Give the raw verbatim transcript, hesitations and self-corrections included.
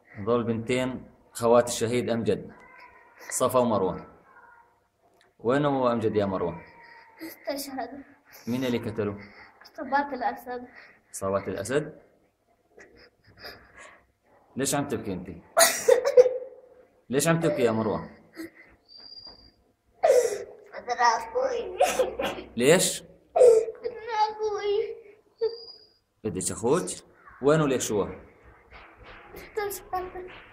هذول بنتين خوات الشهيد أمجد، صفا ومروة. وين هو أمجد يا مروة؟ استشهد. مين اللي قتله؟ عصابات الأسد. عصابات الأسد؟ ليش عم تبكي أنت؟ ليش عم تبكي يا مروة؟ بدنا أخوي. ليش؟ بدنا أخوي. بدك أخوك؟ وينه ليش هو؟ استشهد.